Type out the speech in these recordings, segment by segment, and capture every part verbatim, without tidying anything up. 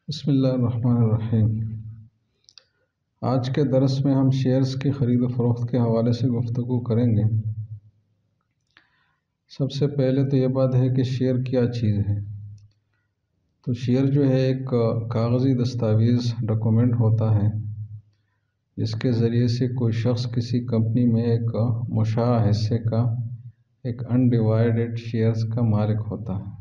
بسم اللہ الرحمن الرحیم۔ آج کے درس میں ہم شیئرز کی خرید و فروخت کے حوالے سے گفتگو کریں گے۔ سب سے پہلے تو یہ بات ہے کہ شیئر کیا چیز ہے۔ تو شیئر جو ہے ایک کاغذی دستاویز ڈاکومنٹ ہوتا ہے جس کے ذریعے سے کوئی شخص کسی کمپنی میں ایک مشاع حصے کا ایک انڈیوائیڈڈ شیئرز کا مالک ہوتا ہے،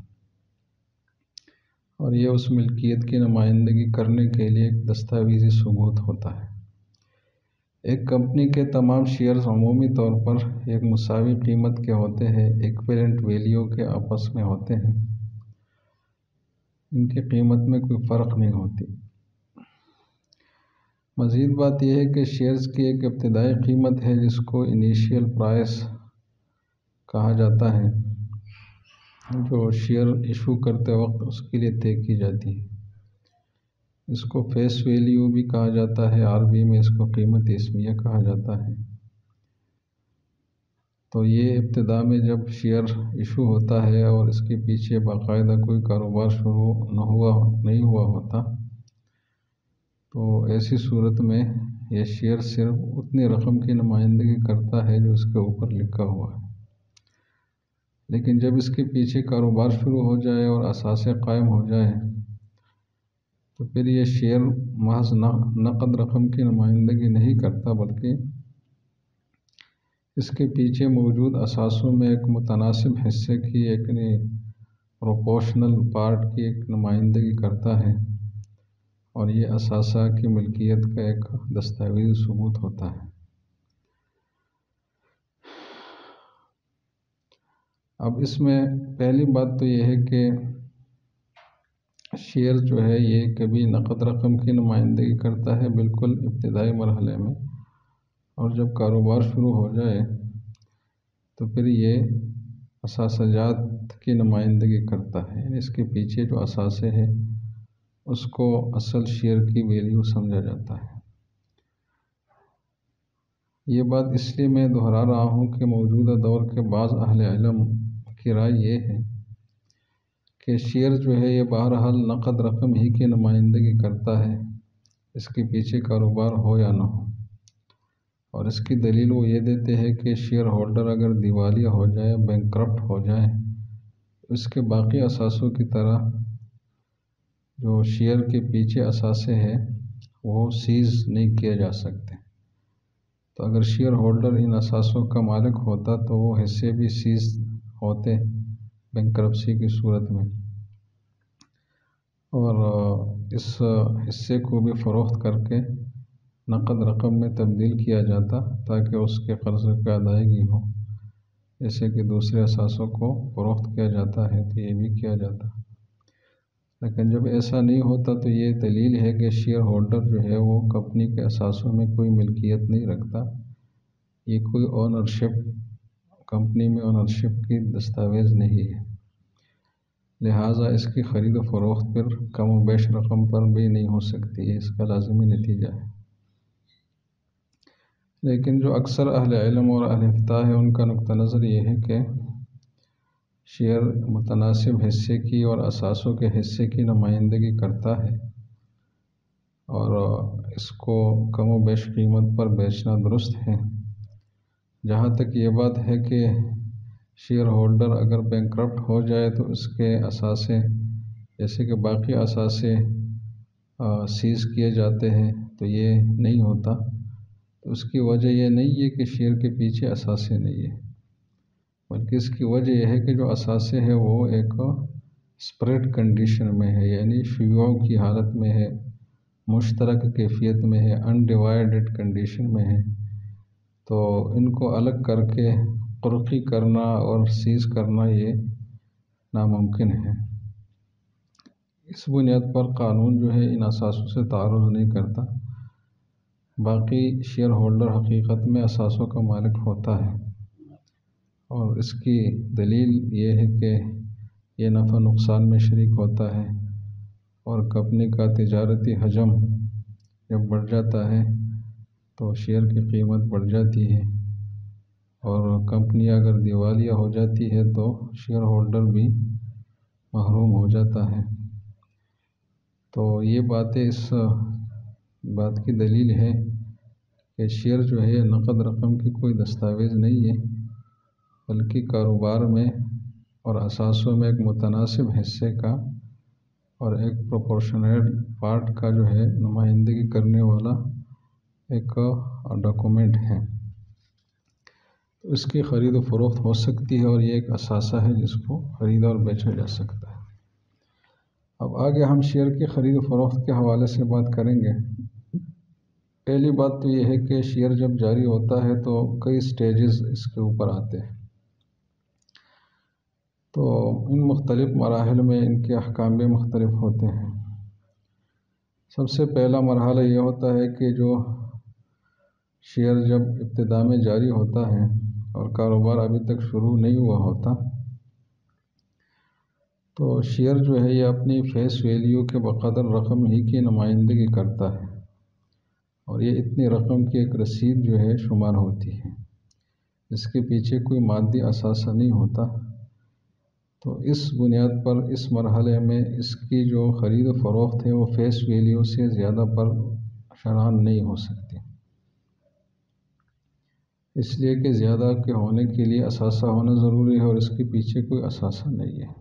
اور یہ اس ملکیت کی نمائندگی کرنے کے لیے ایک دستاویزی ثبوت ہوتا ہے۔ ایک کمپنی کے تمام شیئرز عمومی طور پر ایک مساوی قیمت کے ہوتے ہیں، ایکویلنٹ ویلیو کے آپس میں ہوتے ہیں، ان کی قیمت میں کوئی فرق نہیں ہوتی۔ مزید بات یہ ہے کہ شیئرز کی ایک ابتدائی قیمت ہے جس کو انیشیل پرائس کہا جاتا ہے، جو شیئر ایشو کرتے وقت اس کے لیے طے کی جاتی ہے۔ اس کو فیس ویلیو بھی کہا جاتا ہے، عربی میں اس کو قیمت اسمیہ کہا جاتا ہے۔ تو یہ ابتدا میں جب شیئر ایشو ہوتا ہے اور اس کے پیچھے باقاعدہ کوئی کاروبار شروع نہ ہوا نہیں ہوا ہوتا، تو ایسی صورت میں یہ شیئر صرف اتنی رقم کی نمائندگی کرتا ہے جو اس کے اوپر لکھا ہوا ہے۔ لیکن جب اس کے پیچھے کاروبار شروع ہو جائے اور اثاثے قائم ہو جائے تو پھر یہ شیئر محض نقد رقم کی نمائندگی نہیں کرتا، بلکہ اس کے پیچھے موجود اثاثوں میں ایک متناسب حصے کی ایک پروپورشنل پارٹ کی ایک نمائندگی کرتا ہے، اور یہ اثاثہ کی ملکیت کا ایک دستاویزی ثبوت ہوتا ہے۔ اب اس میں پہلی بات تو یہ ہے کہ شیئر جو ہے یہ کبھی نقد رقم کی نمائندگی کرتا ہے بالکل ابتدائی مرحلے میں، اور جب کاروبار شروع ہو جائے تو پھر یہ اثاثہ جات کی نمائندگی کرتا ہے، یعنی اس کے پیچھے جو اثاثے ہیں اس کو اصل شیئر کی ویلیو سمجھا جاتا ہے۔ یہ بات اس لیے میں دہرا رہا ہوں کہ موجودہ دور کے بعض اہل علم کی رائے یہ ہے کہ شیئر جو ہے یہ بہرحال نقد رقم ہی کی نمائندگی کرتا ہے، اس کے پیچھے کاروبار ہو یا نہ ہو، اور اس کی دلیل وہ یہ دیتے ہیں کہ شیئر ہولڈر اگر دیوالیہ ہو جائے، بینکرپٹ ہو جائے، اس کے باقی اثاثوں کی طرح جو شیئر کے پیچھے اثاثے ہیں وہ سیز نہیں کیے جا سکتے۔ تو اگر شیئر ہولڈر ان اثاثوں کا مالک ہوتا تو وہ حصے بھی سیز ہوتے بینکرپسی کی صورت میں، اور اس حصے کو بھی فروخت کر کے نقد رقم میں تبدیل کیا جاتا تاکہ اس کے قرض کی ادائیگی ہو، جیسے کہ دوسرے اثاثوں کو فروخت کیا جاتا ہے تو یہ بھی کیا جاتا۔ لیکن جب ایسا نہیں ہوتا تو یہ دلیل ہے کہ شیئر ہولڈر جو ہے وہ کمپنی کے اثاثوں میں کوئی ملکیت نہیں رکھتا، یہ کوئی اونرشپ کمپنی میں اونرشپ کی دستاویز نہیں ہے، لہٰذا اس کی خرید و فروخت پھر کم و بیش رقم پر بھی نہیں ہو سکتی، یہ اس کا لازمی نتیجہ ہے۔ لیکن جو اکثر اہل علم اور اہل افتاء ہے ان کا نقطہ نظر یہ ہے کہ شیئر متناسب حصے کی اور اثاثوں کے حصے کی نمائندگی کرتا ہے، اور اس کو کم و بیش قیمت پر بیچنا درست ہے۔ جہاں تک یہ بات ہے کہ شیئر ہولڈر اگر بینکرپٹ ہو جائے تو اس کے اثاثے جیسے کہ باقی اثاثے سیز کیے جاتے ہیں، تو یہ نہیں ہوتا۔ تو اس کی وجہ یہ نہیں ہے کہ شیئر کے پیچھے اثاثے نہیں ہیں، بلکہ اس کی وجہ یہ ہے کہ جو اثاثے ہیں وہ ایک اسپریڈ کنڈیشن میں ہے، یعنی شیوع کی حالت میں ہے، مشترک کیفیت میں ہے، انڈیوائیڈڈ کنڈیشن میں ہے، تو ان کو الگ کر کے قرقی کرنا اور سیز کرنا یہ ناممکن ہے۔ اس بنیاد پر قانون جو ہے ان اثاثوں سے تعارض نہیں کرتا، باقی شیئر ہولڈر حقیقت میں اثاثوں کا مالک ہوتا ہے، اور اس کی دلیل یہ ہے کہ یہ نفع نقصان میں شریک ہوتا ہے، اور کمپنی کا تجارتی حجم جب بڑھ جاتا ہے تو شیئر کی قیمت بڑھ جاتی ہے، اور کمپنی اگر دیوالیہ ہو جاتی ہے تو شیئر ہولڈر بھی محروم ہو جاتا ہے۔ تو یہ باتیں اس بات کی دلیل ہے کہ شیئر جو ہے نقد رقم کی کوئی دستاویز نہیں ہے، بلکہ کاروبار میں اور اثاثوں میں ایک متناسب حصے کا اور ایک پروپورشنیٹ پارٹ کا جو ہے نمائندگی کرنے والا ایک ڈاکومنٹ ہے۔ تو اس کی خرید و فروخت ہو سکتی ہے اور یہ ایک اثاثہ ہے جس کو خریدا اور بیچا جا سکتا ہے۔ اب آگے ہم شیئر کی خرید و فروخت کے حوالے سے بات کریں گے۔ پہلی بات تو یہ ہے کہ شیئر جب جاری ہوتا ہے تو کئی سٹیجز اس کے اوپر آتے ہیں، تو ان مختلف مراحل میں ان کے احکام بھی مختلف ہوتے ہیں۔ سب سے پہلا مرحلہ یہ ہوتا ہے کہ جو شیئر جب ابتدا میں جاری ہوتا ہے اور کاروبار ابھی تک شروع نہیں ہوا ہوتا، تو شیئر جو ہے یہ اپنی فیس ویلیو کے بقدر رقم ہی کی نمائندگی کرتا ہے، اور یہ اتنی رقم کی ایک رسید جو ہے شمار ہوتی ہے، اس کے پیچھے کوئی مادی اثاثہ نہیں ہوتا۔ تو اس بنیاد پر اس مرحلے میں اس کی جو خرید و فروخت ہے وہ فیس ویلیو سے زیادہ پر شران نہیں ہو سکتی، اس لیے کہ زیادہ کے ہونے کے لیے اثاثہ ہونا ضروری ہے اور اس کے پیچھے کوئی اثاثہ نہیں ہے۔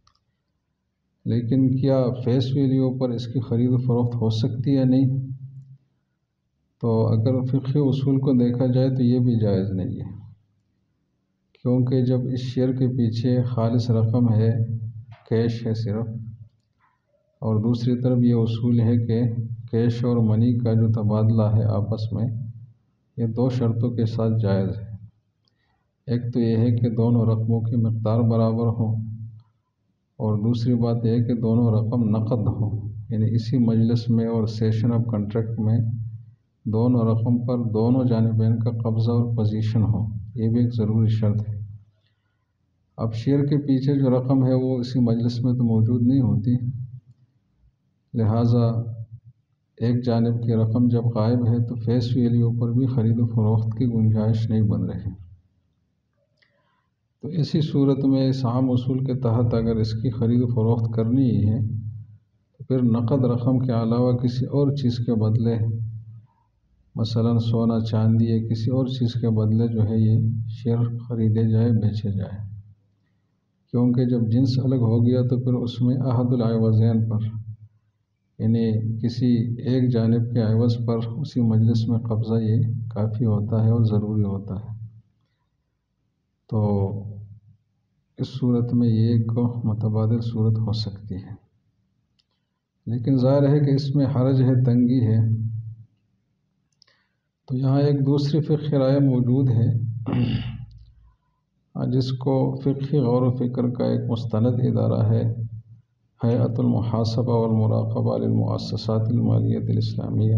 لیکن کیا فیس ویلیو پر اس کی خرید و فروخت ہو سکتی ہے نہیں؟ تو اگر فقہی اصول کو دیکھا جائے تو یہ بھی جائز نہیں ہے، کیونکہ جب اس شیئر کے پیچھے خالص رقم ہے، کیش ہے صرف، اور دوسری طرف یہ اصول ہے کہ کیش اور منی کا جو تبادلہ ہے آپس میں، یہ دو شرطوں کے ساتھ جائز ہے۔ ایک تو یہ ہے کہ دونوں رقموں کی مقدار برابر ہو، اور دوسری بات یہ ہے کہ دونوں رقم نقد ہو، یعنی اسی مجلس میں اور سیشن آف کنٹریکٹ میں دونوں رقم پر دونوں جانبین کا قبضہ اور پوزیشن ہو، یہ بھی ایک ضروری شرط ہے۔ اب شیئر کے پیچھے جو رقم ہے وہ اسی مجلس میں تو موجود نہیں ہوتی، لہٰذا ایک جانب کی رقم جب غائب ہے تو فیس ویلیو پر بھی خرید و فروخت کی گنجائش نہیں بن رہی۔ تو اسی صورت میں اس عام اصول کے تحت اگر اس کی خرید و فروخت کرنی ہی ہے تو پھر نقد رقم کے علاوہ کسی اور چیز کے بدلے، مثلا سونا چاندی یا کسی اور چیز کے بدلے جو ہے یہ شیئر خریدے جائے، بیچے جائے، کیونکہ جب جنس الگ ہو گیا تو پھر اس میں احد العوضین پر، یعنی کسی ایک جانب کے عوض پر اسی مجلس میں قبضہ یہ کافی ہوتا ہے اور ضروری ہوتا ہے۔ تو اس صورت میں یہ ایک متبادل صورت ہو سکتی ہے، لیکن ظاہر ہے کہ اس میں حرج ہے، تنگی ہے۔ تو یہاں ایک دوسری فقہی رائے موجود ہے جس کو فقہی غور و فکر کا ایک مستند ادارہ ہے ہیئۃ المحاسبہ والمراقبہ للمؤسسات المالیۃ الاسلامیہ،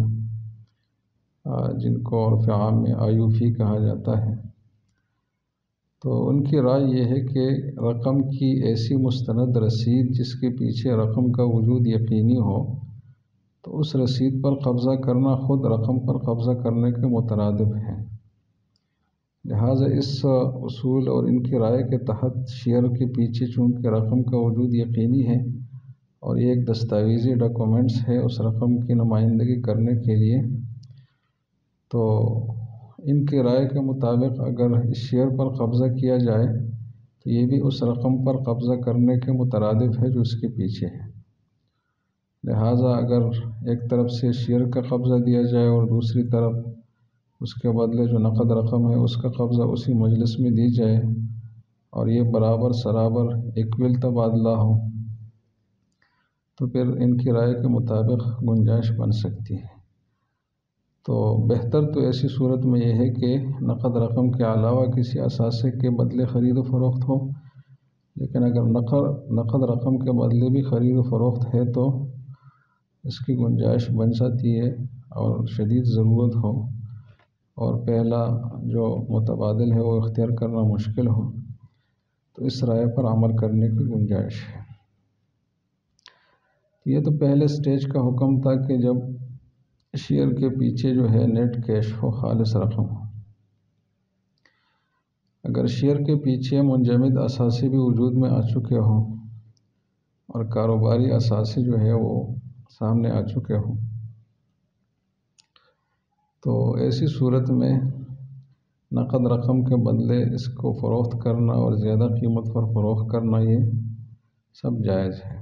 جن کو عرف عام میں آئی یو فی کہا جاتا ہے۔ تو ان کی رائے یہ ہے کہ رقم کی ایسی مستند رسید جس کے پیچھے رقم کا وجود یقینی ہو، تو اس رسید پر قبضہ کرنا خود رقم پر قبضہ کرنے کے مترادف ہے۔ لہٰذا اس اصول اور ان کی رائے کے تحت شیئر کے پیچھے چونکہ رقم کا وجود یقینی ہے اور یہ ایک دستاویزی ڈاکومنٹس ہے اس رقم کی نمائندگی کرنے کے لیے، تو ان کی رائے کے مطابق اگر اس شیئر پر قبضہ کیا جائے تو یہ بھی اس رقم پر قبضہ کرنے کے مترادف ہے جو اس کے پیچھے ہے۔ لہٰذا اگر ایک طرف سے شیئر کا قبضہ دیا جائے اور دوسری طرف اس کے بدلے جو نقد رقم ہے اس کا قبضہ اسی مجلس میں دی جائے اور یہ برابر سرابر ایکول تبادلہ ہو، تو پھر ان کی رائے کے مطابق گنجائش بن سکتی ہے۔ تو بہتر تو ایسی صورت میں یہ ہے کہ نقد رقم کے علاوہ کسی اثاثے کے بدلے خرید و فروخت ہو، لیکن اگر نقد نقد رقم کے بدلے بھی خرید و فروخت ہے تو اس کی گنجائش بن جاتی ہے اور شدید ضرورت ہو اور پہلا جو متبادل ہے وہ اختیار کرنا مشکل ہو تو اس رائے پر عمل کرنے کی گنجائش ہے۔ یہ تو پہلے سٹیج کا حکم تھا کہ جب شیئر کے پیچھے جو ہے نیٹ کیش ہو، خالص رقم ہو۔ اگر شیئر کے پیچھے منجمد اثاثے بھی وجود میں آ چکے ہوں اور کاروباری اثاثے جو ہے وہ سامنے آ چکے ہوں، تو ایسی صورت میں نقد رقم کے بدلے اس کو فروخت کرنا اور زیادہ قیمت پر فروخت کرنا یہ سب جائز ہے،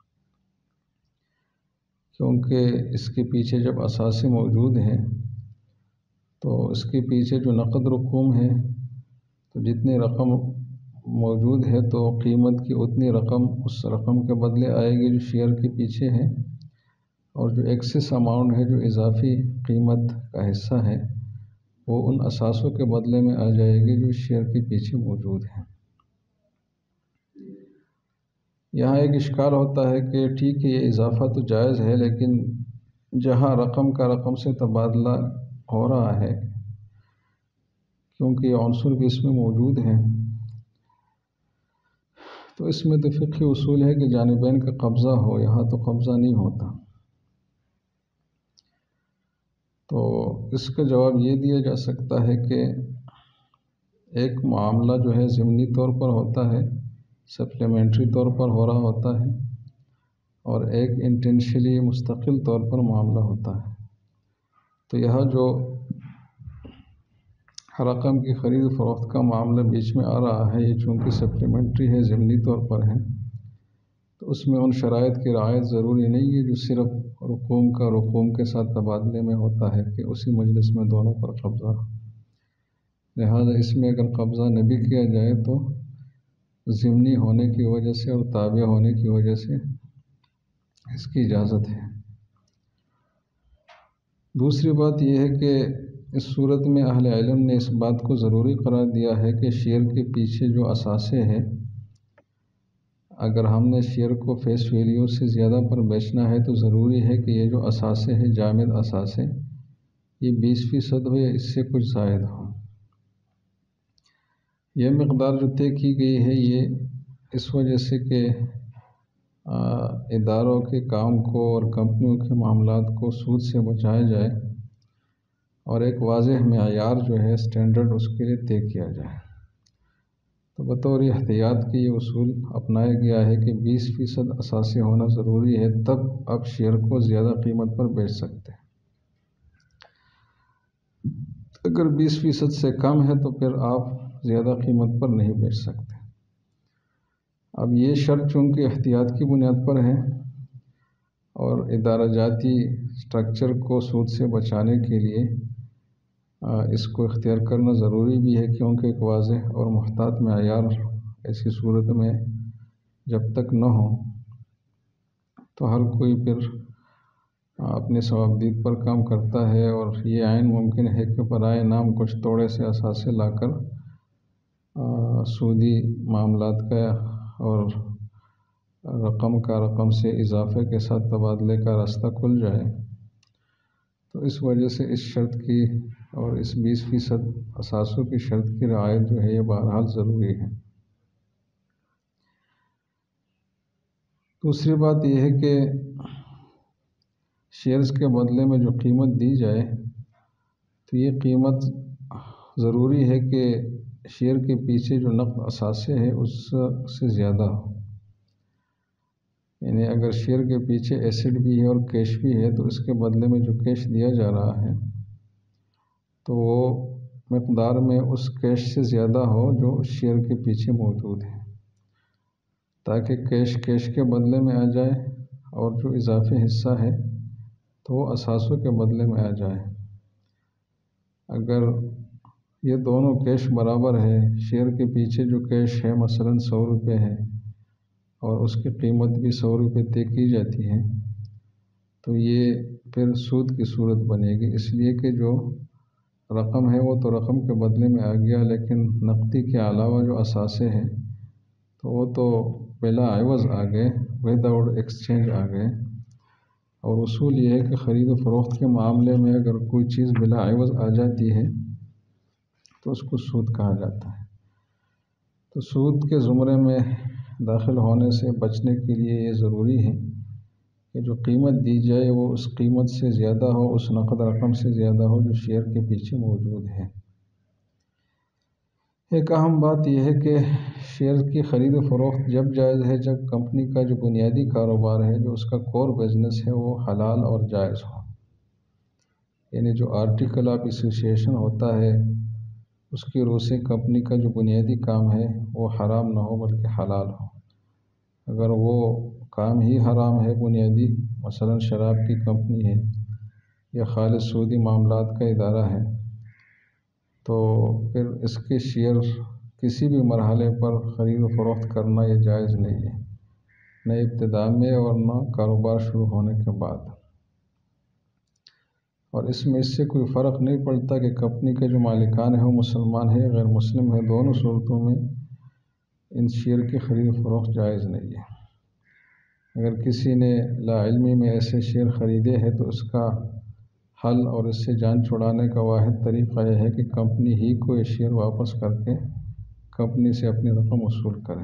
کیونکہ اس کے پیچھے جب اثاثے موجود ہیں تو اس کے پیچھے جو نقد رقوم ہے تو جتنی رقم موجود ہے تو قیمت کی اتنی رقم اس رقم کے بدلے آئے گی جو شیئر کے پیچھے ہے، اور جو ایکسس اماؤنٹ ہے جو اضافی قیمت کا حصہ ہے وہ ان اثاثوں کے بدلے میں آ جائے گی جو شیئر کے پیچھے موجود ہیں۔ یہاں ایک اشکال ہوتا ہے کہ ٹھیک ہے یہ اضافہ تو جائز ہے، لیکن جہاں رقم کا رقم سے تبادلہ ہو رہا ہے، کیونکہ یہ عنصر بھی اس میں موجود ہیں، تو اس میں تو فقہی اصول ہے کہ جانبین کا قبضہ ہو، یہاں تو قبضہ نہیں ہوتا۔ تو اس کا جواب یہ دیا جا سکتا ہے کہ ایک معاملہ جو ہے ضمنی طور پر ہوتا ہے، سپلیمنٹری طور پر ہو رہا ہوتا ہے، اور ایک انٹینشلی مستقل طور پر معاملہ ہوتا ہے۔ تو یہاں جو رقم کی خرید و فروخت کا معاملہ بیچ میں آ رہا ہے، یہ چونکہ سپلیمنٹری ہے، ضمنی طور پر ہے، تو اس میں ان شرائط کی رعایت ضروری نہیں ہے جو صرف رقوم کا رقوم کے ساتھ تبادلے میں ہوتا ہے کہ اسی مجلس میں دونوں پر قبضہ۔ لہذا اس میں اگر قبضہ نہ بھی کیا جائے تو ضمنی ہونے کی وجہ سے اور تابع ہونے کی وجہ سے اس کی اجازت ہے۔ دوسری بات یہ ہے کہ اس صورت میں اہل علم نے اس بات کو ضروری قرار دیا ہے کہ شیئر کے پیچھے جو اثاثے ہیں، اگر ہم نے شیئر کو فیس ویلیو سے زیادہ پر بیچنا ہے تو ضروری ہے کہ یہ جو اثاثے ہیں، جامد اثاثے، یہ بیس فیصد ہو یا اس سے کچھ زائد ہو۔ یہ مقدار جو طے کی گئی ہے یہ اس وجہ سے کہ اداروں کے کام کو اور کمپنیوں کے معاملات کو سود سے بچایا جائے، اور ایک واضح معیار جو ہے اسٹینڈرڈ اس کے لیے طے کیا جائے۔ تو بطور احتیاط کے یہ اصول اپنایا گیا ہے کہ بیس فیصد اثاثے ہونا ضروری ہے، تب آپ شیئر کو زیادہ قیمت پر بیچ سکتے ہیں۔ اگر بیس فیصد سے کم ہے تو پھر آپ زیادہ قیمت پر نہیں بیچ سکتے۔ اب یہ شرط چونکہ احتیاط کی بنیاد پر ہے اور ادارہ جاتی سٹرکچر کو سود سے بچانے کے لیے اس کو اختیار کرنا ضروری بھی ہے، کیونکہ ایک واضح اور محتاط معیار ایسی صورت میں جب تک نہ ہو تو ہر کوئی پھر اپنے ثوابدید پر کام کرتا ہے، اور یہ عین ممکن ہے کہ برائے نام کچھ توڑے سے اثاثے لا کر سودی معاملات کا اور رقم کا رقم سے اضافے کے ساتھ تبادلے کا راستہ کھل جائے۔ تو اس وجہ سے اس شرط کی اور اس بیس فیصد اثاثوں کی شرط کی رعایت جو ہے یہ بہرحال ضروری ہے۔ دوسری بات یہ ہے کہ شیئرز کے بدلے میں جو قیمت دی جائے تو یہ قیمت ضروری ہے کہ شیئر کے پیچھے جو نقد اثاثے ہیں اس سے زیادہ ہو، یعنی اگر شیئر کے پیچھے ایسیڈ بھی ہے اور کیش بھی ہے تو اس کے بدلے میں جو کیش دیا جا رہا ہے تو وہ مقدار میں اس کیش سے زیادہ ہو جو شیئر کے پیچھے موجود ہے، تاکہ کیش کیش کے بدلے میں آ جائے اور جو اضافی حصہ ہے تو وہ اثاثوں کے بدلے میں آ جائے۔ اگر یہ دونوں کیش برابر ہے، شیئر کے پیچھے جو کیش ہے مثلاً سو روپے ہے اور اس کی قیمت بھی سو روپے طے کی جاتی ہے، تو یہ پھر سود کی صورت بنے گی، اس لیے کہ جو رقم ہے وہ تو رقم کے بدلے میں آ گیا، لیکن نقدی کے علاوہ جو اثاثے ہیں تو وہ تو بلا عوض آ گئے، ود آؤٹ ایکسچینج آ گئے۔ اور اصول یہ ہے کہ خرید و فروخت کے معاملے میں اگر کوئی چیز بلا عوض آ جاتی ہے تو اس کو سود کہا جاتا ہے۔ تو سود کے زمرے میں داخل ہونے سے بچنے کے لیے یہ ضروری ہے کہ جو قیمت دی جائے وہ اس قیمت سے زیادہ ہو، اس نقد رقم سے زیادہ ہو جو شیئر کے پیچھے موجود ہے۔ ایک اہم بات یہ ہے کہ شیئر کی خرید و فروخت جب جائز ہے جب کمپنی کا جو بنیادی کاروبار ہے، جو اس کا کور بزنس ہے، وہ حلال اور جائز ہو، یعنی جو آرٹیکل آف ایسوسیشن ہوتا ہے اس کی روح سے کمپنی کا جو بنیادی کام ہے وہ حرام نہ ہو بلکہ حلال ہو۔ اگر وہ کام ہی حرام ہے بنیادی، مثلا شراب کی کمپنی ہے یا خالص سودی معاملات کا ادارہ ہے، تو پھر اس کے شیئر کسی بھی مرحلے پر خرید و فروخت کرنا یہ جائز نہیں ہے، نہ ابتدا میں اور نہ کاروبار شروع ہونے کے بعد۔ اور اس میں اس سے کوئی فرق نہیں پڑتا کہ کمپنی کے جو مالکان ہیں وہ مسلمان ہیں غیر مسلم ہیں، دونوں صورتوں میں ان شیئر کی خرید و فروخت جائز نہیں ہے۔ اگر کسی نے لا علمی میں ایسے شیئر خریدے ہیں تو اس کا حل اور اس سے جان چھڑانے کا واحد طریقہ یہ ہے کہ کمپنی ہی کو یہ شیئر واپس کر کے کمپنی سے اپنی رقم وصول کرے۔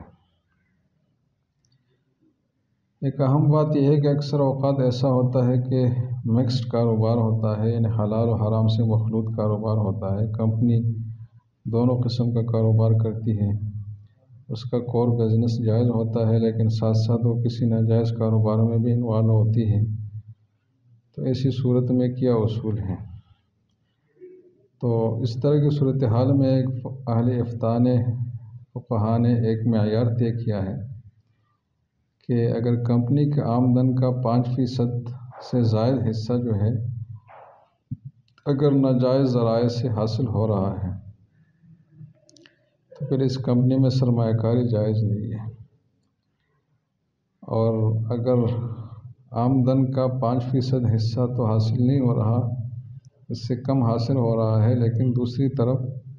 ایک اہم بات یہ ہے کہ اکثر اوقات ایسا ہوتا ہے کہ مکسڈ کاروبار ہوتا ہے، یعنی حلال و حرام سے مخلوط کاروبار ہوتا ہے۔ کمپنی دونوں قسم کا کاروبار کرتی ہے، اس کا کور بزنس جائز ہوتا ہے لیکن ساتھ ساتھ وہ کسی ناجائز کاروبار میں بھی انوالو ہوتی ہے، تو ایسی صورت میں کیا اصول ہیں؟ تو اس طرح کی صورتحال میں ایک اہل افتاء نے فقہا نے ایک معیار طے کیا ہے کہ اگر کمپنی کے آمدن کا پانچ فیصد سے زائد حصہ جو ہے اگر ناجائز ذرائع سے حاصل ہو رہا ہے تو پھر اس کمپنی میں سرمایہ کاری جائز نہیں ہے، اور اگر آمدن کا پانچ فیصد حصہ تو حاصل نہیں ہو رہا، اس سے کم حاصل ہو رہا ہے، لیکن دوسری طرف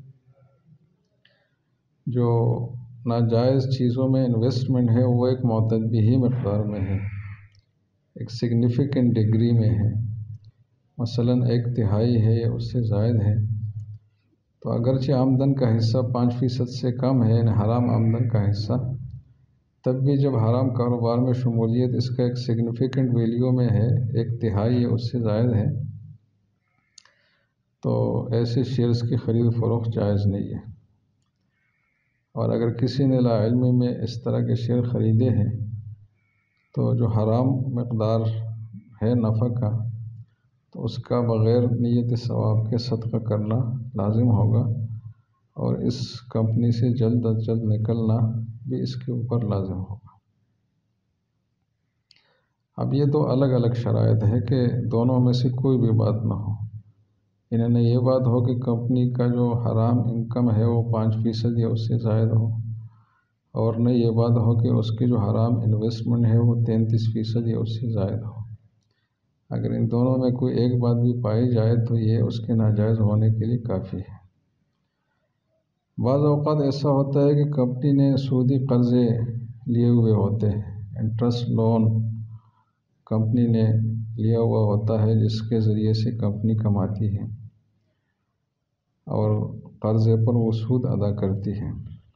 جو ناجائز چیزوں میں انویسٹمنٹ ہے وہ ایک معتدی ہی مقدار میں ہے، ایک سگنیفیکنٹ ڈگری میں ہے، مثلا ایک تہائی ہے یا اس سے زائد ہے، تو اگرچہ آمدن کا حصہ پانچ فیصد سے کم ہے، یعنی حرام آمدن کا حصہ، تب بھی جب حرام کاروبار میں شمولیت اس کا ایک سگنیفیکنٹ ویلیو میں ہے، ایک تہائی یا اس سے زائد ہے، تو ایسے شیئرز کی خرید و فروخت جائز نہیں ہے۔ اور اگر کسی نے لا علمی میں اس طرح کے شیئر خریدے ہیں تو جو حرام مقدار ہے نفع کا، تو اس کا بغیر نیت ثواب کے صدقہ کرنا لازم ہوگا، اور اس کمپنی سے جلد از جلد نکلنا بھی اس کے اوپر لازم ہوگا۔ اب یہ تو الگ الگ شرائط ہے کہ دونوں میں سے کوئی بھی بات نہ ہو، انہوں نے یہ بات ہو کہ کمپنی کا جو حرام انکم ہے وہ پانچ فیصد یا اس سے زائد ہو، اور نہ یہ بات ہو کہ اس کی جو حرام انویسٹمنٹ ہے وہ تینتیس فیصد یا اس سے زائد ہو۔ اگر ان دونوں میں کوئی ایک بات بھی پائی جائے تو یہ اس کے ناجائز ہونے کے لیے کافی ہے۔ بعض اوقات ایسا ہوتا ہے کہ کمپنی نے سودی قرضے لیے ہوئے ہوتے ہیں، انٹرسٹ لون کمپنی نے لیا ہوا ہوتا ہے جس کے ذریعے سے کمپنی کماتی ہے اور قرضے پر وہ سود ادا کرتی ہے،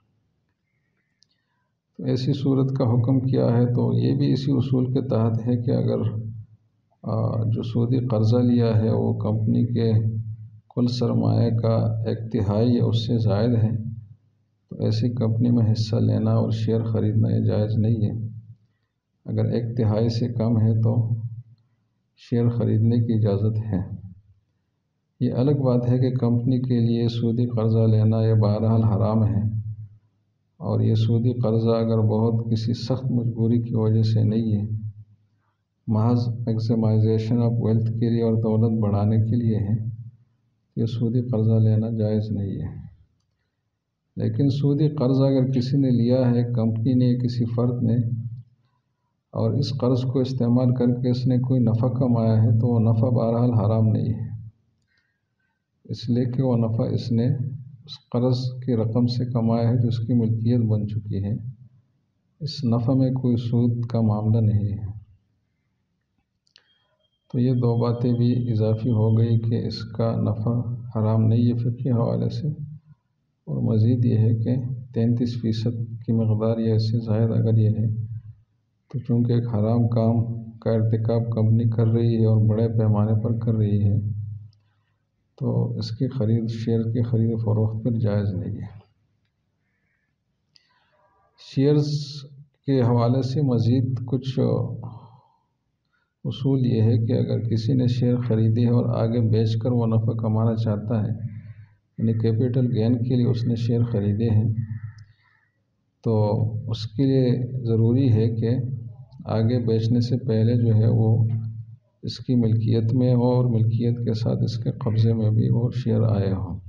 تو ایسی صورت کا حکم کیا ہے؟ تو یہ بھی اسی اصول کے تحت ہے کہ اگر جو سودی قرضہ لیا ہے وہ کمپنی کے کل سرمایہ کا ایک تہائی یا اس سے زائد ہے تو ایسی کمپنی میں حصہ لینا اور شیئر خریدنا یہ جائز نہیں ہے۔ اگر ایک تہائی سے کم ہے تو شیئر خریدنے کی اجازت ہے۔ یہ الگ بات ہے کہ کمپنی کے لیے سودی قرضہ لینا یہ بہرحال حرام ہے، اور یہ سودی قرضہ اگر بہت کسی سخت مجبوری کی وجہ سے نہیں ہے، محض میکسیمائزیشن آف ویلتھ کے لیے اور دولت بڑھانے کے لیے ہے، یہ سودی قرضہ لینا جائز نہیں ہے۔ لیکن سودی قرضہ اگر کسی نے لیا ہے، کمپنی نے، کسی فرد نے، اور اس قرض کو استعمال کر کے اس نے کوئی نفع کمایا ہے تو وہ نفع بہرحال حرام نہیں ہے، اس لیے کہ وہ نفع اس نے اس قرض کی رقم سے کمایا ہے جو اس کی ملکیت بن چکی ہے، اس نفع میں کوئی سود کا معاملہ نہیں ہے۔ تو یہ دو باتیں بھی اضافی ہو گئی کہ اس کا نفع حرام نہیں ہے فقہی حوالے سے، اور مزید یہ ہے کہ تینتیس فیصد کی مقدار یا اس سے زائد اگر یہ ہے تو چونکہ ایک حرام کام کا ارتکاب کمپنی کر رہی ہے اور بڑے پیمانے پر کر رہی ہے تو اس کی خرید شیئر کی خرید و فروخت پر جائز نہیں ہے۔ شیئرز کے حوالے سے مزید کچھ اصول یہ ہے کہ اگر کسی نے شیئر خریدی ہے اور آگے بیچ کر وہ نفع کمانا چاہتا ہے، یعنی کیپٹل گین کے لیے اس نے شیئر خریدے ہیں، تو اس کے لیے ضروری ہے کہ آگے بیچنے سے پہلے جو ہے وہ اس کی ملکیت میں ہو اور ملکیت کے ساتھ اس کے قبضے میں بھی وہ شیئر آئے ہوں۔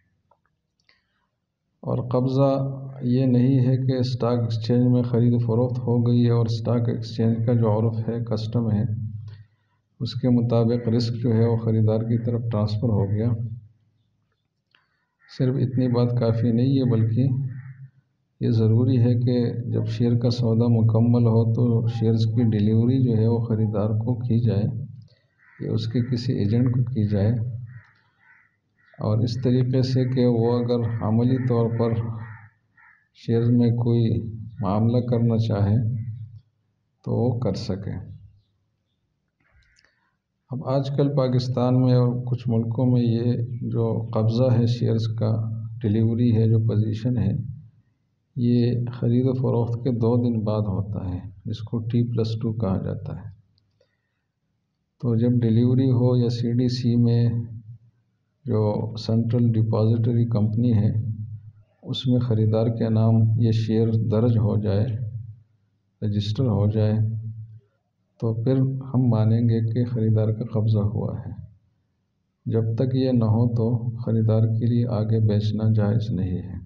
اور قبضہ یہ نہیں ہے کہ اسٹاک ایکسچینج میں خرید و فروخت ہو گئی ہے اور اسٹاک ایکسچینج کا جو عرف ہے، کسٹم ہے، اس کے مطابق رسک جو ہے وہ خریدار کی طرف ٹرانسفر ہو گیا۔ صرف اتنی بات کافی نہیں ہے، بلکہ یہ ضروری ہے کہ جب شیئر کا سودا مکمل ہو تو شیئرز کی ڈیلیوری جو ہے وہ خریدار کو کی جائے یا اس کے کسی ایجنٹ کو کی جائے، اور اس طریقے سے کہ وہ اگر عملی طور پر شیئرز میں کوئی معاملہ کرنا چاہے تو وہ کر سکے۔ اب آج کل پاکستان میں اور کچھ ملکوں میں یہ جو قبضہ ہے شیئرز کا، ڈیلیوری ہے، جو پوزیشن ہے، یہ خرید و فروخت کے دو دن بعد ہوتا ہے، جس کو ٹی پلس ٹو کہا جاتا ہے۔ تو جب ڈیلیوری ہو یا سی ڈی سی میں جو سینٹرل ڈپازیٹری کمپنی ہے اس میں خریدار کے نام یہ شیئر درج ہو جائے، رجسٹر ہو جائے، تو پھر ہم مانیں گے کہ خریدار کا قبضہ ہوا ہے۔ جب تک یہ نہ ہو تو خریدار کے لیے آگے بیچنا جائز نہیں ہے۔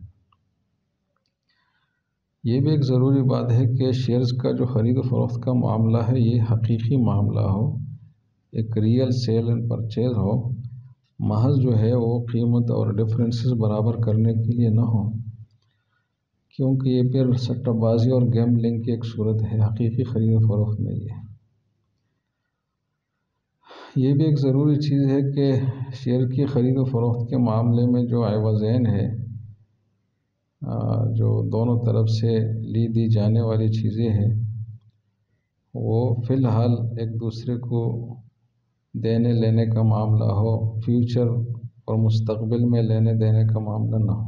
یہ بھی ایک ضروری بات ہے کہ شیئرز کا جو خرید و فروخت کا معاملہ ہے یہ حقیقی معاملہ ہو، ایک ریئل سیل اینڈ پرچیز ہو، محض جو ہے وہ قیمت اور ڈفرینسز برابر کرنے کے لیے نہ ہو، کیونکہ یہ پھر سٹہ بازی اور گیمبلنگ کی ایک صورت ہے، حقیقی خرید و فروخت نہیں ہے۔ یہ بھی ایک ضروری چیز ہے کہ شیئر کی خرید و فروخت کے معاملے میں جو عوضین ہے، جو دونوں طرف سے لی دی جانے والی چیزیں ہیں، وہ فی الحال ایک دوسرے کو دینے لینے کا معاملہ ہو، فیوچر اور مستقبل میں لینے دینے کا معاملہ نہ ہو،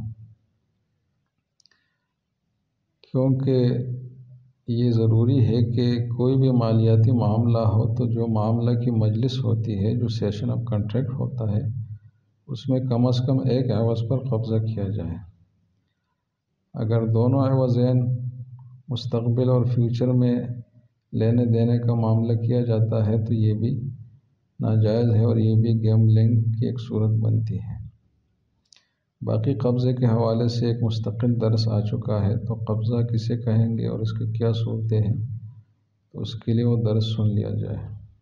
کیونکہ یہ ضروری ہے کہ کوئی بھی مالیاتی معاملہ ہو تو جو معاملہ کی مجلس ہوتی ہے، جو سیشن آف کنٹریکٹ ہوتا ہے، اس میں کم از کم ایک عوض پر قبضہ کیا جائے۔ اگر دونوں عوضین مستقبل اور فیوچر میں لینے دینے کا معاملہ کیا جاتا ہے تو یہ بھی ناجائز ہے اور یہ بھی گیمبلنگ کی ایک صورت بنتی ہے۔ باقی قبضے کے حوالے سے ایک مستقل درس آ چکا ہے، تو قبضہ کسے کہیں گے اور اس کی کیا صورتیں ہیں، تو اس کے لیے وہ درس سن لیا جائے۔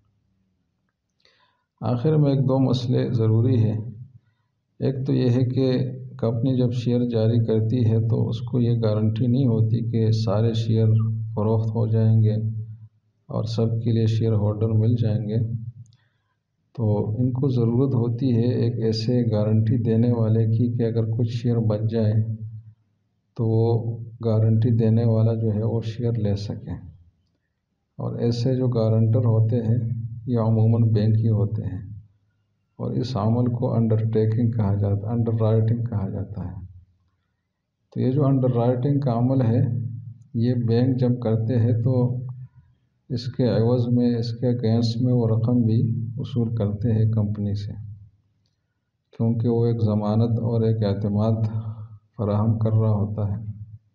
آخر میں ایک دو مسئلے ضروری ہیں۔ ایک تو یہ ہے کہ کمپنی جب شیئر جاری کرتی ہے تو اس کو یہ گارنٹی نہیں ہوتی کہ سارے شیئر فروخت ہو جائیں گے اور سب کے لیے شیئر ہولڈر مل جائیں گے، تو ان کو ضرورت ہوتی ہے ایک ایسے گارنٹی دینے والے کی کہ اگر کچھ شیئر بچ جائیں تو وہ گارنٹی دینے والا جو ہے وہ شیئر لے سکیں، اور ایسے جو گارنٹر ہوتے ہیں یہ عموماً بینک ہی ہوتے ہیں، اور اس عمل کو انڈر ٹیکنگ کہا جاتا ہے، انڈر رائٹنگ کہا جاتا ہے۔ تو یہ جو انڈر رائٹنگ کا عمل ہے یہ بینک جب کرتے ہیں تو اس کے عوض میں، اس کے اگینسٹ میں وہ رقم بھی وصول کرتے ہیں کمپنی سے، کیونکہ وہ ایک ضمانت اور ایک اعتماد فراہم کر رہا ہوتا ہے۔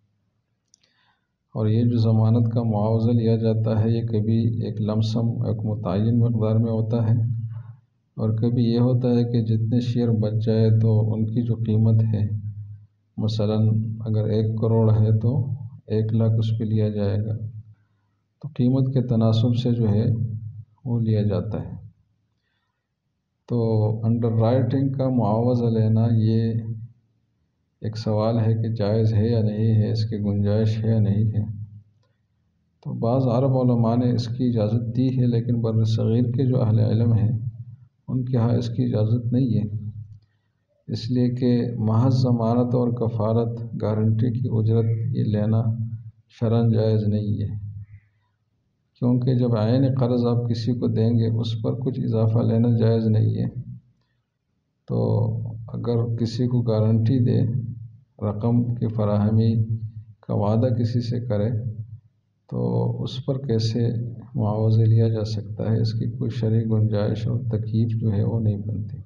اور یہ جو ضمانت کا معاوضہ لیا جاتا ہے یہ کبھی ایک لم سم، ایک متعین مقدار میں ہوتا ہے، اور کبھی یہ ہوتا ہے کہ جتنے شیئر بچ جائے تو ان کی جو قیمت ہے، مثلاً اگر ایک کروڑ ہے تو ایک لاکھ اس پہ لیا جائے گا، تو قیمت کے تناسب سے جو ہے وہ لیا جاتا ہے۔ تو انڈر رائٹنگ کا معاوضہ لینا یہ ایک سوال ہے کہ جائز ہے یا نہیں ہے، اس کی گنجائش ہے یا نہیں ہے۔ تو بعض عرب علماء نے اس کی اجازت دی ہے، لیکن بر صغیر کے جو اہل علم ہیں ان کے ہاں اس کی اجازت نہیں ہے، اس لیے کہ محض ضمانت اور کفالت، گارنٹی کی اجرت یہ لینا شرعاً جائز نہیں ہے، کیونکہ جب عین قرض آپ کسی کو دیں گے اس پر کچھ اضافہ لینا جائز نہیں ہے۔ تو اگر کسی کو گارنٹی دے رقم کی فراہمی کا وعدہ کسی سے کرے تو اس پر کیسے معاوضہ لیا جا سکتا ہے، اس کی کوئی شرعی گنجائش اور تکییف جو ہے وہ نہیں بنتی۔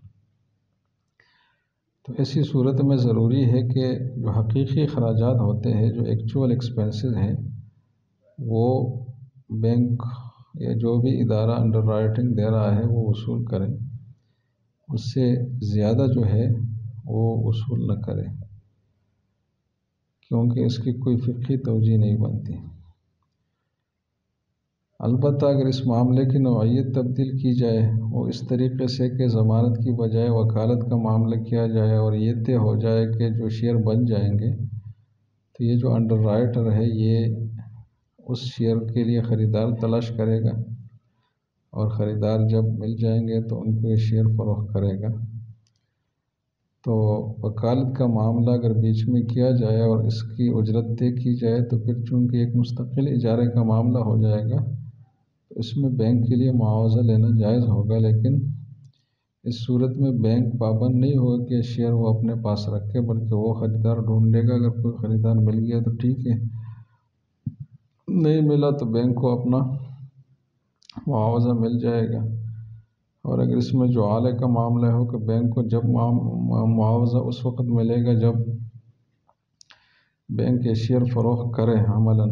تو ایسی صورت میں ضروری ہے کہ جو حقیقی اخراجات ہوتے ہیں، جو ایکچوئل ایکسپینسز ہیں، وہ بینک یا جو بھی ادارہ انڈر رائٹنگ دے رہا ہے وہ وصول کرے، اس سے زیادہ جو ہے وہ وصول نہ کرے، کیونکہ اس کی کوئی فقہی توجیہ نہیں بنتی۔ البتہ اگر اس معاملے کی نوعیت تبدیل کی جائے، وہ اس طریقے سے کہ ضمانت کی بجائے وکالت کا معاملہ کیا جائے اور یہ طے ہو جائے کہ جو شیئر بن جائیں گے تو یہ جو انڈر رائٹر ہے یہ اس شیئر کے لیے خریدار تلاش کرے گا، اور خریدار جب مل جائیں گے تو ان کو یہ شیئر فروخت کرے گا۔ تو وکالت کا معاملہ اگر بیچ میں کیا جائے اور اس کی اجرت طے کی جائے تو پھر چونکہ ایک مستقل اجارے کا معاملہ ہو جائے گا تو اس میں بینک کے لیے معاوضہ لینا جائز ہوگا، لیکن اس صورت میں بینک پابند نہیں ہوگا کہ شیئر وہ اپنے پاس رکھے، بلکہ وہ خریدار ڈھونڈے گا۔ اگر کوئی خریدار مل گیا تو ٹھیک ہے، نہیں ملا تو بینک کو اپنا معاوضہ مل جائے گا۔ اور اگر اس میں جو اعلے کا معاملہ ہو کہ بینک کو جب معاوضہ اس وقت ملے گا جب بینک یہ شیئر فروخت کرے عملاً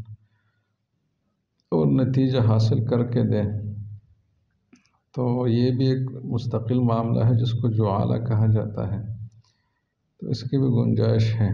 اور نتیجہ حاصل کر کے دے، تو یہ بھی ایک مستقل معاملہ ہے جس کو جو اعلیٰ کہا جاتا ہے، تو اس کی بھی گنجائش ہے۔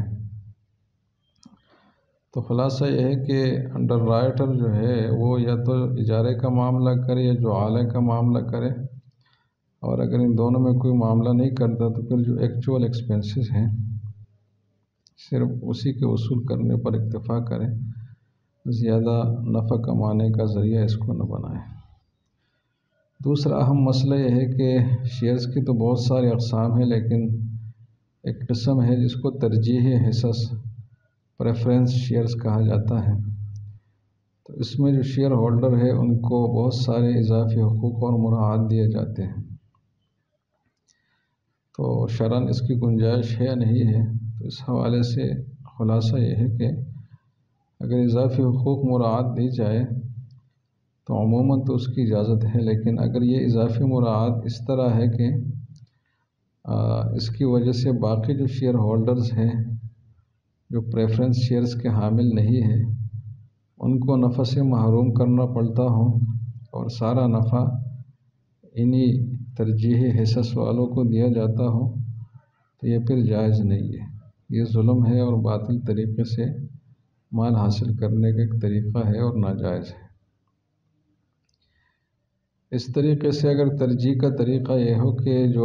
تو خلاصہ یہ ہے کہ انڈر رائٹر جو ہے وہ یا تو اجارے کا معاملہ کرے یا جو اعلیٰ کا معاملہ کرے، اور اگر ان دونوں میں کوئی معاملہ نہیں کرتا تو پھر جو ایکچوئل ایکسپینسز ہیں صرف اسی کے وصول کرنے پر اکتفا کریں، زیادہ نفع کمانے کا ذریعہ اس کو نہ بنائیں۔ دوسرا اہم مسئلہ یہ ہے کہ شیئرز کی تو بہت ساری اقسام ہیں، لیکن ایک قسم ہے جس کو ترجیحی حصص پریفرنس شیئرز کہا جاتا ہے۔ تو اس میں جو شیئر ہولڈر ہے ان کو بہت سارے اضافی حقوق اور مراعات دیے جاتے ہیں۔ تو شرعاً اس کی گنجائش ہے یا نہیں ہے، تو اس حوالے سے خلاصہ یہ ہے کہ اگر اضافی حقوق مراعات دی جائے تو عموماً تو اس کی اجازت ہے، لیکن اگر یہ اضافی مراعات اس طرح ہے کہ اس کی وجہ سے باقی جو شیئر ہولڈرز ہیں جو پریفرنس شیئرز کے حامل نہیں ہیں ان کو نفع سے محروم کرنا پڑتا ہو اور سارا نفع انہی ترجیحی حصص والوں کو دیا جاتا ہو تو یہ پھر جائز نہیں ہے، یہ ظلم ہے اور باطل طریقے سے مال حاصل کرنے کا ایک طریقہ ہے اور ناجائز ہے۔ اس طریقے سے اگر ترجیح کا طریقہ یہ ہو کہ جو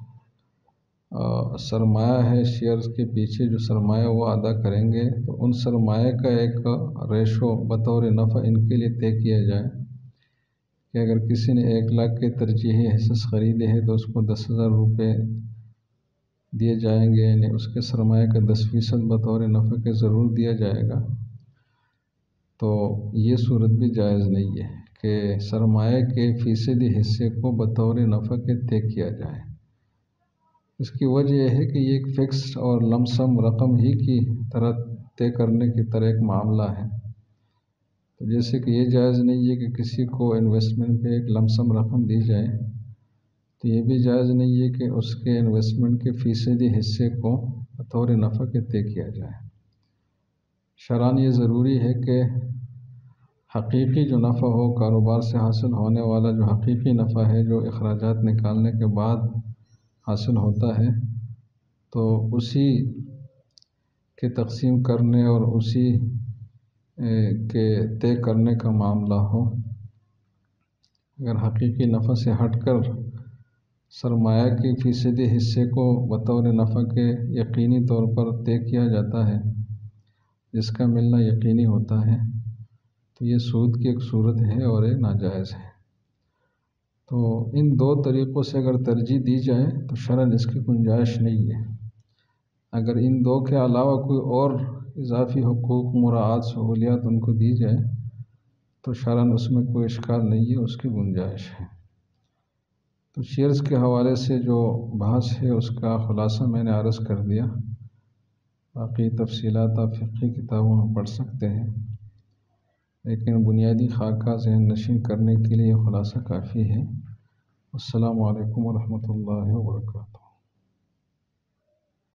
سرمایہ ہے شیئرز کے پیچھے جو سرمایہ وہ ادا کریں گے تو ان سرمایہ کا ایک ریشو بطور نفع ان کے لیے طے کیا جائے کہ اگر کسی نے ایک لاکھ کے ترجیحی حصص خریدے ہیں تو اس کو دس ہزار روپے دیے جائیں گے، یعنی اس کے سرمایہ کا دس فیصد بطور نفع کے ضرور دیا جائے گا۔ تو یہ صورت بھی جائز نہیں ہے کہ سرمایہ کے فیصدی حصے کو بطور نفع کے طے کیا جائے۔ اس کی وجہ یہ ہے کہ یہ ایک فکس اور لم سم رقم ہی کی طرح طے کرنے کی طرح ایک معاملہ ہے۔ تو جیسے کہ یہ جائز نہیں ہے کہ کسی کو انویسٹمنٹ پہ ایک لم سم رقم دی جائے، تو یہ بھی جائز نہیں ہے کہ اس کے انویسٹمنٹ کے فیصدی حصے کو بطور نفع کے طے کیا جائے۔ شرعاً یہ ضروری ہے کہ حقیقی جو نفع ہو، کاروبار سے حاصل ہونے والا جو حقیقی نفع ہے جو اخراجات نکالنے کے بعد حاصل ہوتا ہے، تو اسی کے تقسیم کرنے اور اسی کے طے کرنے کا معاملہ ہو۔ اگر حقیقی نفع سے ہٹ کر سرمایہ کے فیصدی حصے کو بطور نفع کے یقینی طور پر طے کیا جاتا ہے جس کا ملنا یقینی ہوتا ہے، تو یہ سود کی ایک صورت ہے اور ایک ناجائز ہے۔ تو ان دو طریقوں سے اگر ترجیح دی جائے تو شرعاً اس کی گنجائش نہیں ہے۔ اگر ان دو کے علاوہ کوئی اور اضافی حقوق مراعات سہولیات ان کو دی جائے تو شرعاً اس میں کوئی اشکال نہیں ہے، اس کی گنجائش ہے۔ تو شیئرز کے حوالے سے جو بحث ہے اس کا خلاصہ میں نے عرض کر دیا۔ باقی تفصیلات آپ فقہی کتابوں میں پڑھ سکتے ہیں، لیکن بنیادی خاکہ ذہن نشین کرنے کے لیے خلاصہ کافی ہے۔ السلام علیکم ورحمۃ اللہ وبرکاتہ۔